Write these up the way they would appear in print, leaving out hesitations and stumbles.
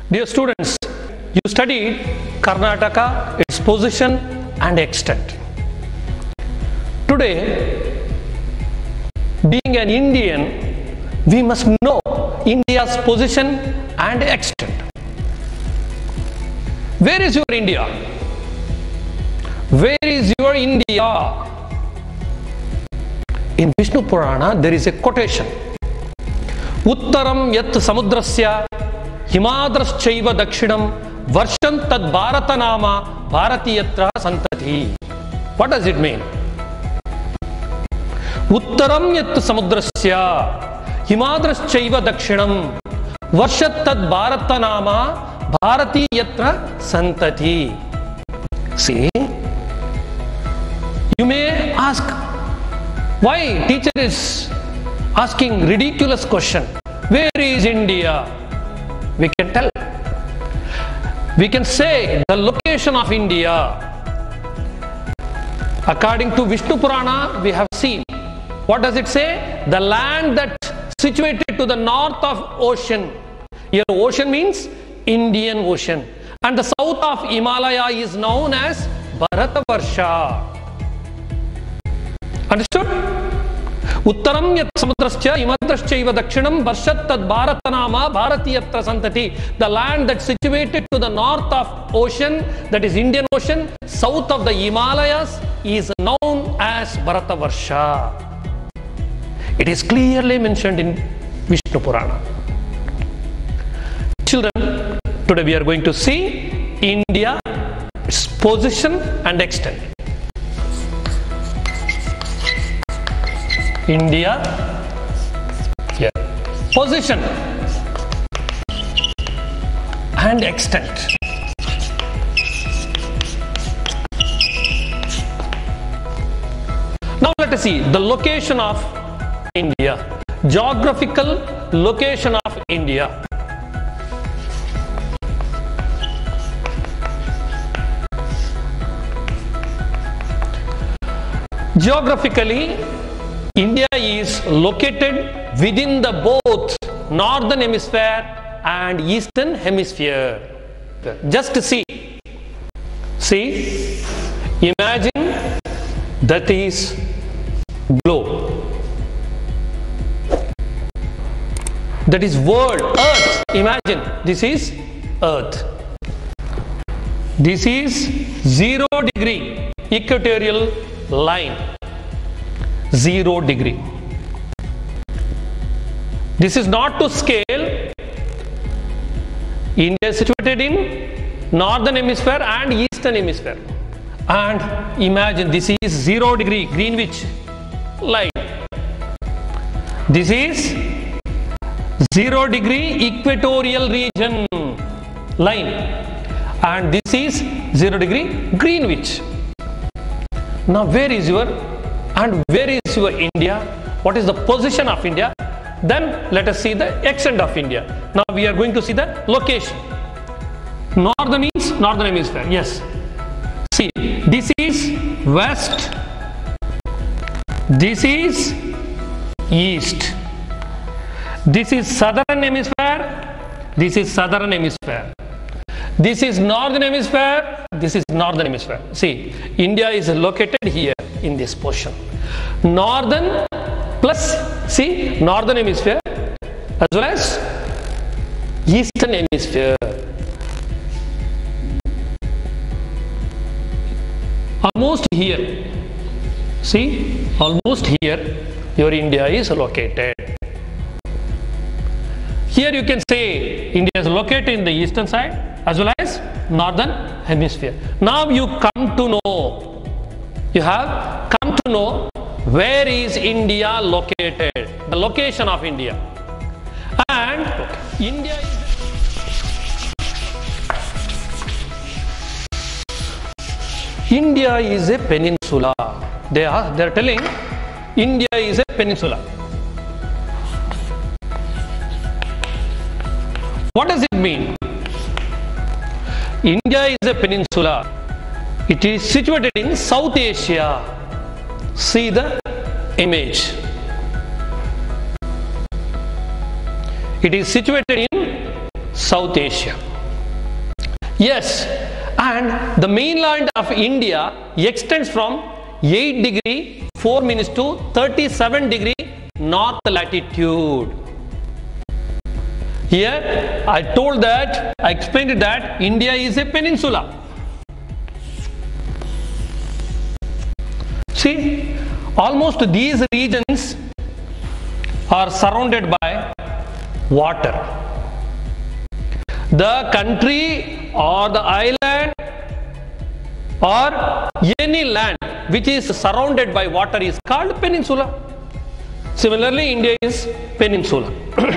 Dear students, you studied Karnataka, its position and extent. Today, being an Indian, we must know India's position and extent. Where is your India? Where is your India? In Vishnu Purana, there is a quotation. Uttaram yat samudrasya himadraschaiva dakshinam varsham tad bharata nama bharatiyatra santati. What does it mean? Uttaram yat samudrasya himadraschaiva dakshinam varshat tad bharata nama bharatiyatra santati. See, you may ask, why teacher is asking ridiculous question? Where is India? We can tell. We can say the location of India. According to Vishnu Purana, we have seen. What does it say? The land that situated to the north of ocean. Here ocean means Indian Ocean. And the south of Himalaya is known as Bharatavarsha. Understood? Uttaram yat samudrascha imadraschaiva dakshinam varshat tad bharatanama bharatiyatra santati. The land that's situated to the north of ocean, that is Indian Ocean, south of the Himalayas, is known as Bharatavarsha. It is clearly mentioned in Vishnu Purana. Children, today we are going to see India, its position and extent. India, here, position and extent. Now let us see the location of India, geographical location of India. Geographically, India is located within the both northern hemisphere and eastern hemisphere. Just see, imagine that is globe. That is world, earth. Imagine this is earth. This is 0 degree equatorial line. 0 degree. This is not to scale. India is situated in northern hemisphere and eastern hemisphere. And imagine this is 0 degree Greenwich line. This is 0 degree equatorial region line. And this is 0 degree Greenwich. Now where is your India? What is the position of India? Then let us see the extent of India. Now we are going to see the location. Northern means northern hemisphere. Yes. See, this is west. This is east. This is southern hemisphere. This is southern hemisphere. This is northern hemisphere. This is northern hemisphere. See, India is located here in this portion. Northern plus, see, northern hemisphere as well as eastern hemisphere. Almost here. See, almost here your India is located. Here you can say India is located in the eastern side as well as northern hemisphere. Now you come to know, you have come to know where is India located, the location of India. And India is a peninsula. They are telling India is a peninsula. What does it mean? India is a peninsula. It is situated in South Asia. See the image. It is situated in South Asia. Yes, and the mainland of India extends from 8 degree 4 minutes to 37 degree north latitude. Here I explained that India is a peninsula. See, almost these regions are surrounded by water. The country or the island or any land which is surrounded by water is called peninsula. Similarly, India is peninsula.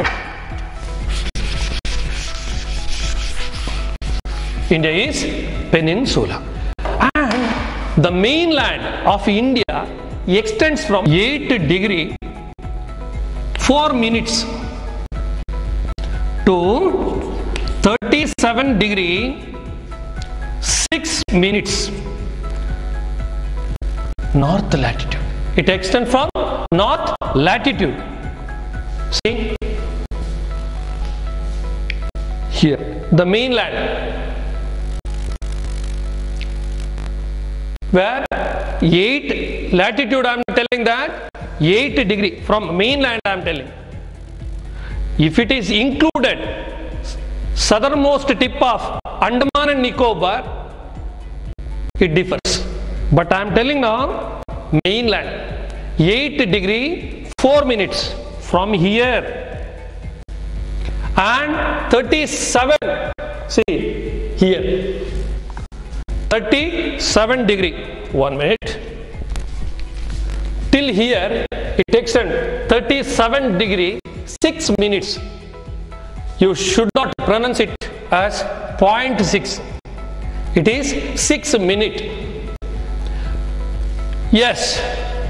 India is peninsula. And the mainland of India extends from 8 degree 4 minutes to 37 degree 6 minutes north latitude. It extends from north latitude. See here, the mainland, where 8 latitude, I am telling that 8 degree from mainland I am telling. If it is included southernmost tip of Andaman and Nicobar, it differs. But I am telling now mainland 8 degree 4 minutes from here and 37, see here 37 degree 1 minute till here it extends 37 degree 6 minutes. You should not pronounce it as 0.6. It is 6 minute. Yes,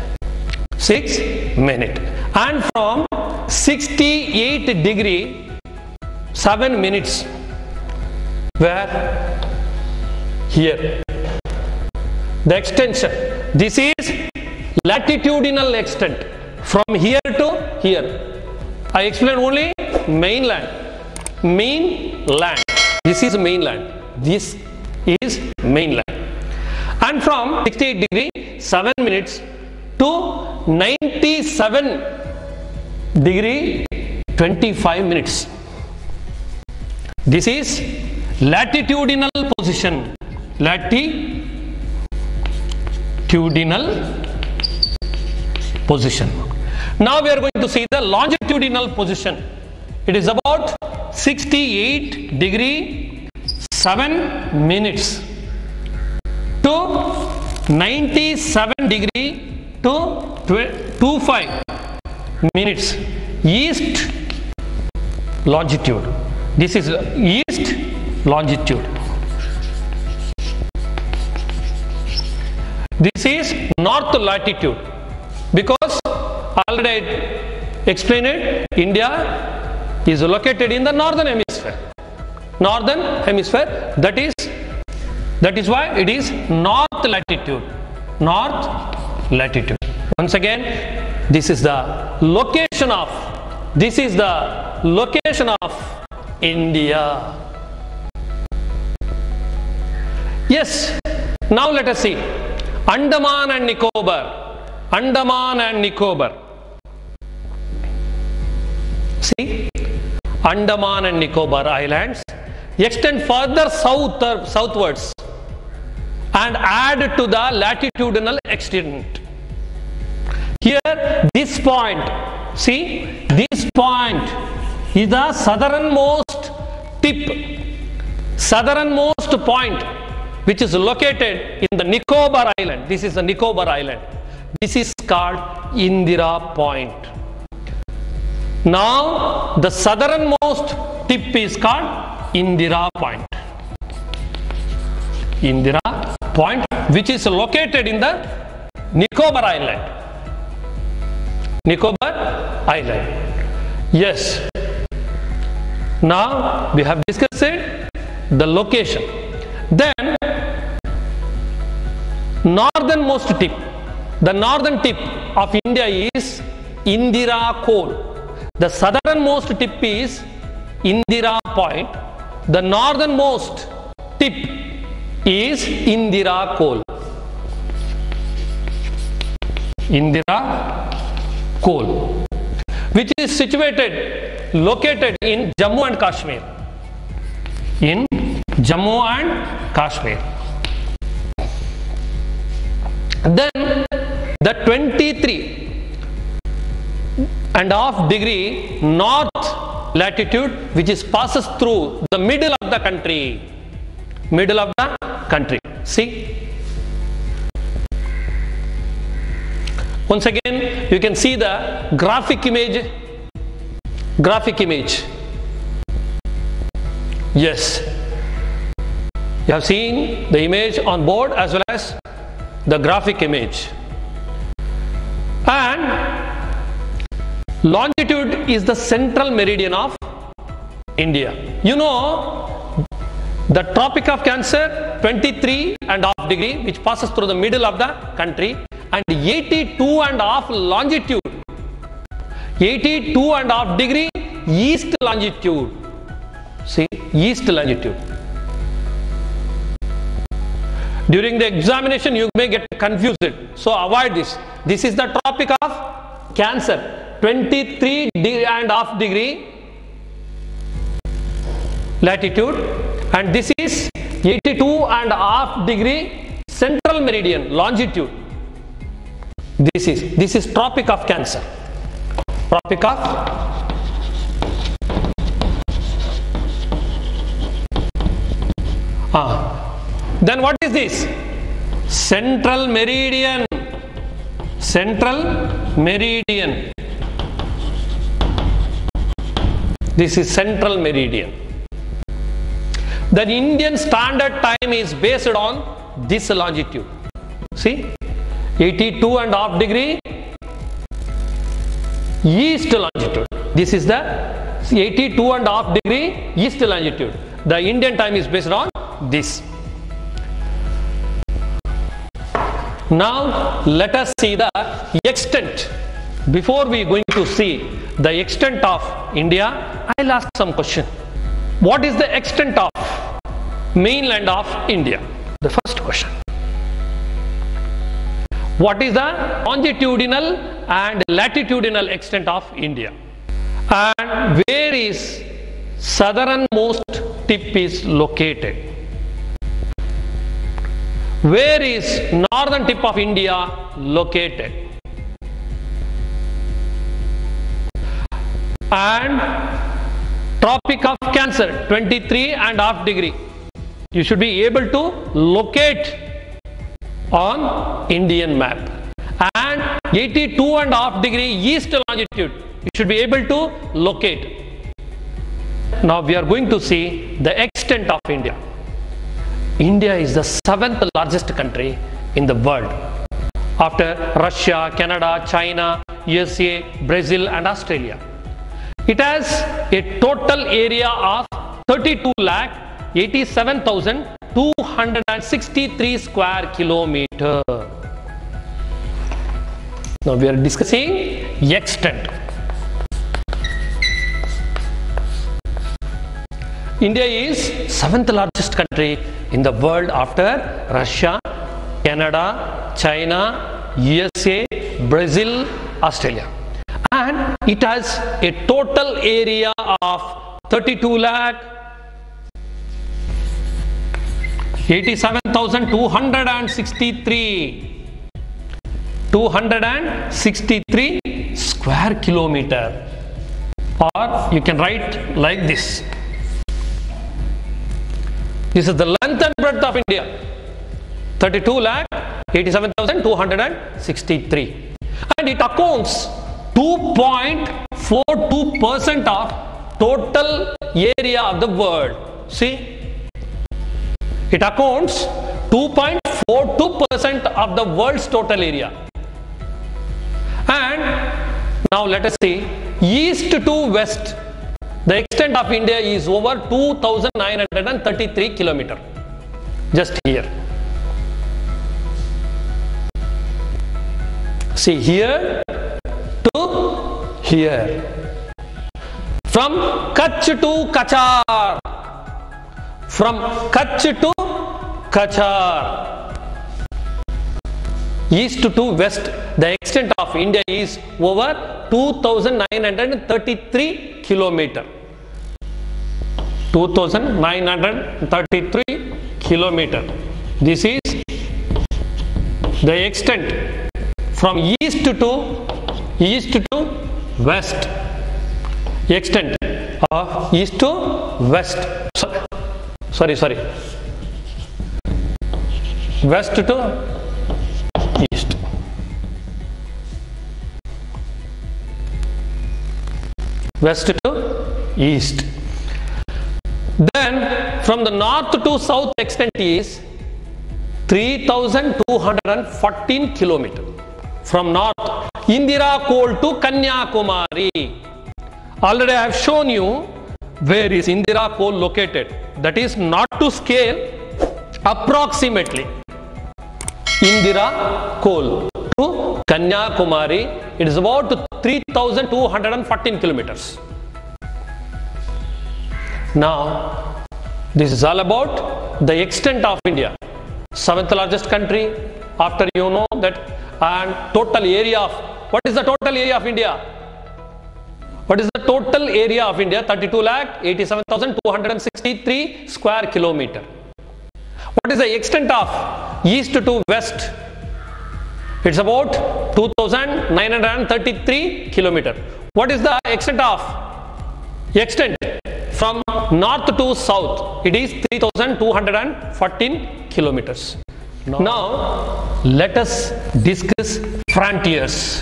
6 minute. And from 68 degree 7 minutes, where here the extension, this is latitudinal extent from here to here. I explained only mainland. This is mainland. This is mainland. And from 68 degree 7 minutes to 97 degree 25 minutes. This is latitudinal position. Latitudinal position. Now we are going to see the longitudinal position. It is about 68 degree 7 minutes to 97 degree to 25 minutes east longitude. This is east longitude. This is north latitude, because already I explained it, India is located in the northern hemisphere. Northern hemisphere, that is why it is north latitude. North latitude. Once again, this is the location of India. Yes. Now let us see Andaman and Nicobar. Andaman and Nicobar. See, Andaman and Nicobar Islands extend further southwards and add to the latitudinal extent. Here, this point, see, this point is the southernmost point, which is located in the Nicobar Island. This is the Nicobar Island. This is called Indira Point. Now, the southernmost tip is called Indira Point. Indira Point, which is located in the Nicobar Island. Nicobar Island. Yes. Now, we have discussed the location. Then, northernmost tip. The northern tip of India is Indira Cone. The southernmost tip is Indira Point. The northernmost tip is Indira Col. Indira Col, which is located in Jammu and Kashmir. In Jammu and Kashmir. Then the 23.5 degree north latitude, which is passes through the middle of the country. Middle of the country. See? Once again, you can see the graphic image. Graphic image. Yes. You have seen the image on board as well as the graphic image. And longitude is the central meridian of India. You know, the Tropic of Cancer, 23.5 degree, which passes through the middle of the country, and 82.5 longitude, 82.5 degree east longitude. See, east longitude. During the examination, you may get confused. So avoid this. This is the Tropic of Cancer, 23.5 degree latitude, and this is 82.5 degree central meridian longitude. This is Tropic of Cancer. Tropic of Then what is this? Central meridian. Central meridian. This is central meridian. The Indian Standard Time is based on this longitude. See, 82.5 degree east longitude. This is the 82.5 degree east longitude. The Indian time is based on this. Now let us see the extent. Before we are going to see the extent of India, I'll ask some question. What is the extent of mainland of India? The first question. What is the longitudinal and latitudinal extent of India? And where is southernmost tip is located? Where is northern tip of India located? And Tropic of Cancer, 23.5 degree. You should be able to locate on Indian map. And 82.5 degree east longitude, you should be able to locate. Now we are going to see the extent of India. India is the 7th largest country in the world after Russia, Canada, China, USA, Brazil and Australia. It has a total area of 32,87,263 square kilometer. Now we are discussing extent. India is 7th largest country in the world after Russia, Canada, China, USA, Brazil, Australia. And it has a total area of 32,87,263 square kilometer, or you can write like this. This is the length and breadth of India, 32,87,263, and it accounts 2.42% of total area of the world. See, it accounts 2.42% of the world's total area. And now let us see east to west. The extent of India is over 2,933 kilometers. Just here. See, here to here. From Kutch to Kachar. From Kutch to Kachar. East to west, the extent of India is over 2,933 kilometer. 2,933 kilometer. This is the extent from east to west. Extent of east to west. Sorry. West to east. West to east. Then from the north to south extent is 3,214 kilometers. From north, Indira Col to Kanyakumari. Already I have shown you where is Indira Col located. That is not to scale, approximately. Indira Col to Kanyakumari, it is about 3,214 kilometers. Now, this is all about the extent of India. 7th largest country, after you know that, and total area of, what is the total area of India? What is the total area of India? 32,87,263 square kilometer. What is the extent of east to west? It's about 2,933 kilometer. What is the extent from north to south? It is 3,214 kilometers. Now let us discuss frontiers.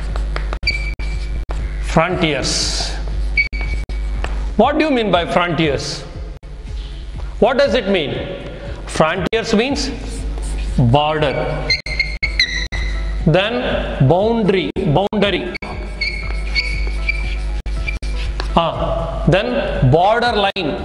Frontiers. What do you mean by frontiers? What does it mean? Frontiers means border. Then boundary. Then border line.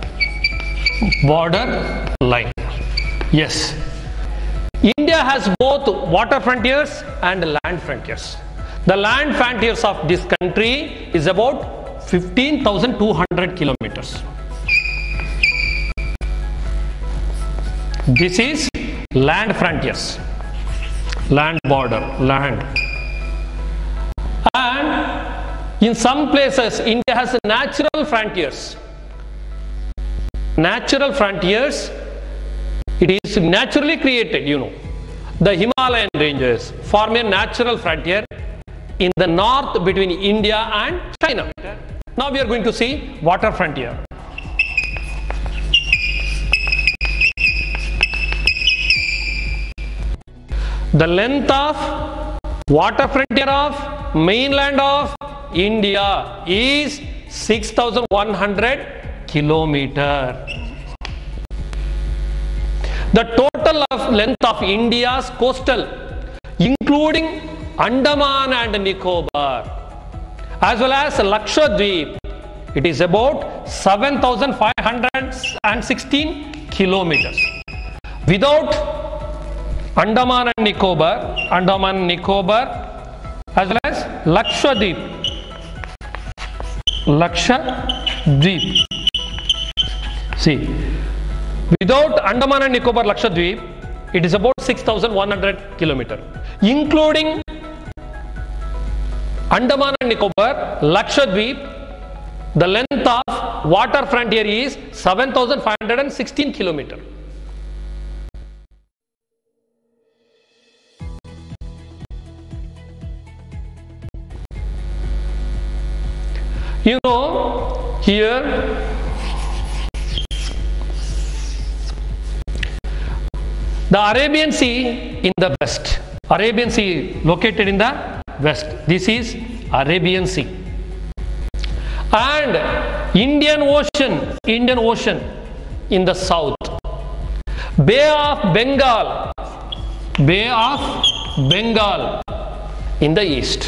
Yes. India has both water frontiers and land frontiers. The land frontiers of this country is about 15,200 kilometers. This is land frontiers. Land border, land. And in some places, India has natural frontiers. Natural frontiers, it is naturally created, you know. The Himalayan ranges form a natural frontier in the north between India and China. Now we are going to see water frontier. The length of water frontier of mainland of India is 6,100 kilometers. The total of length of India's coastal, including Andaman and Nicobar, as well as Lakshadweep, it is about 7,516 kilometers. Without Andaman and Nicobar, as well as Lakshadweep. See, without Andaman and Nicobar, Lakshadweep, it is about 6,100 kilometers. Including Andaman and Nicobar, Lakshadweep, the length of water frontier is 7,516 kilometers. You know, here the Arabian Sea in the west. Arabian Sea located in the west. This is Arabian Sea. And Indian Ocean in the south. Bay of Bengal in the east.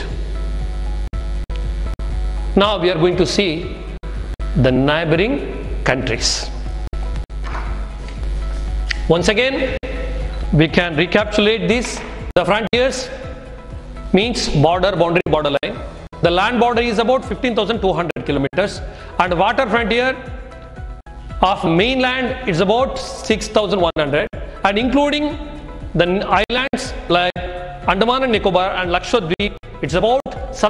Now we are going to see the neighboring countries. Once again, we can recapitulate this. The frontiers means boundary, borderline. The land border is about 15,200 kilometers, and water frontier of mainland is about 6,100, and including the islands like Andaman and Nicobar and Lakshadweep, it's about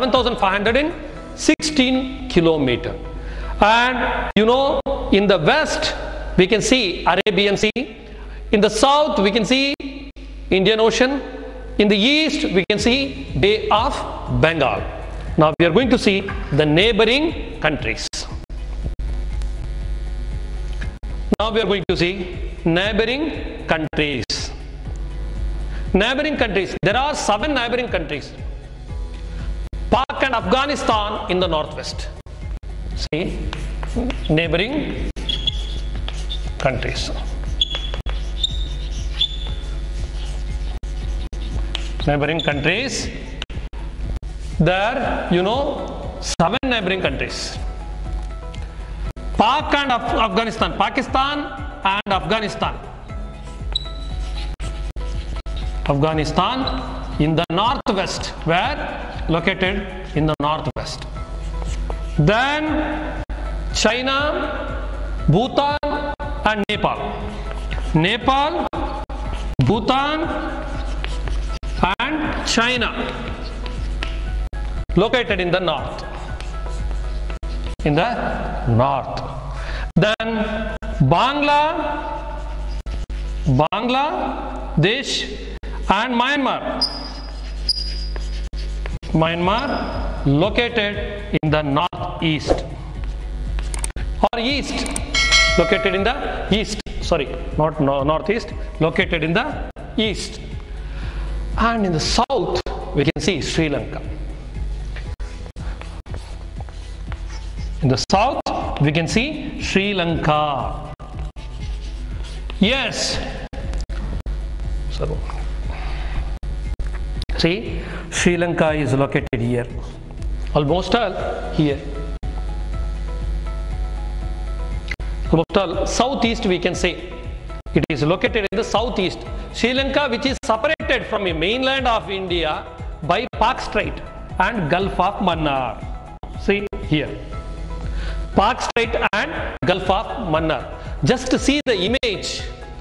7,516 kilometers. And you know, in the west we can see Arabian Sea, in the south we can see Indian Ocean, in the east we can see Bay of Bengal. Now we are going to see the neighboring countries. Now we are going to see neighboring countries. Neighboring countries. There are 7 neighboring countries. Pak and Afghanistan in the northwest. See, neighboring countries. Neighboring countries. There, you know, 7 neighboring countries. Pak and Afghanistan. Pakistan and Afghanistan. Afghanistan in the northwest, where located in the northwest. Then China, Bhutan and Nepal. Nepal, Bhutan and China, located in the north. In the north. Then Bangladesh and Myanmar. Myanmar located in the northeast or east, located in the east, sorry, not northeast, located in the east. And in the south we can see Sri Lanka. In the south we can see Sri Lanka. Yes. So, see, Sri Lanka is located here, almost all here. Almost all southeast we can say. It is located in the southeast. Sri Lanka, which is separated from the mainland of India by Pak Strait and Gulf of Mannar. See here. Pak Strait and Gulf of Mannar. Just to see the image.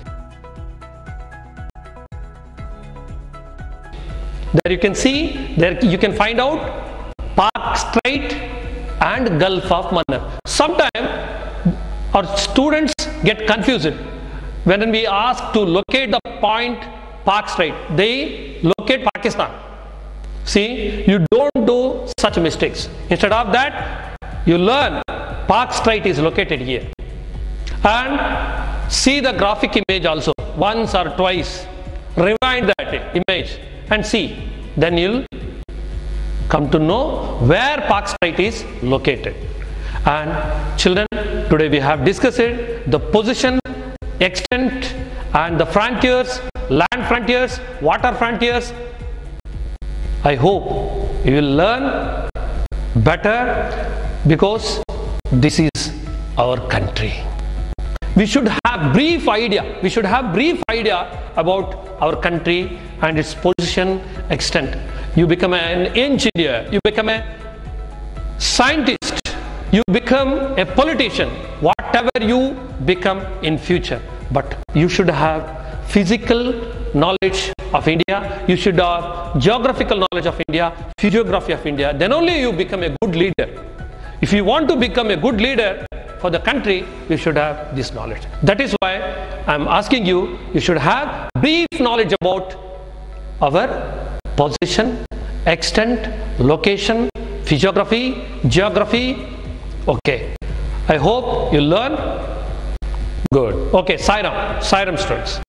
There you can see, there you can find out Pak Strait and Gulf of Mannar. Sometimes our students get confused when we ask to locate the point Pak Strait. They locate Pakistan. See, you don't do such mistakes. Instead of that, you learn Pak Strait is located here. And see the graphic image also, once or twice. Rewind that image and see. Then you'll come to know where Pak Strait is located. And children, today we have discussed the position, extent and the frontiers, land frontiers, water frontiers. I hope you will learn better, because this is our country. We should have brief idea. We should have brief idea about our country and its position, extent. You become an engineer, you become a scientist, you become a politician, whatever you become in future. But you should have physical knowledge of India, you should have geographical knowledge of India, physiography of India. Then only you become a good leader. If you want to become a good leader for the country, you should have this knowledge. That is why I am asking you, you should have brief knowledge about our position, extent, location, physiography, geography. Okay. I hope you learn good. Okay, Sai Ram students.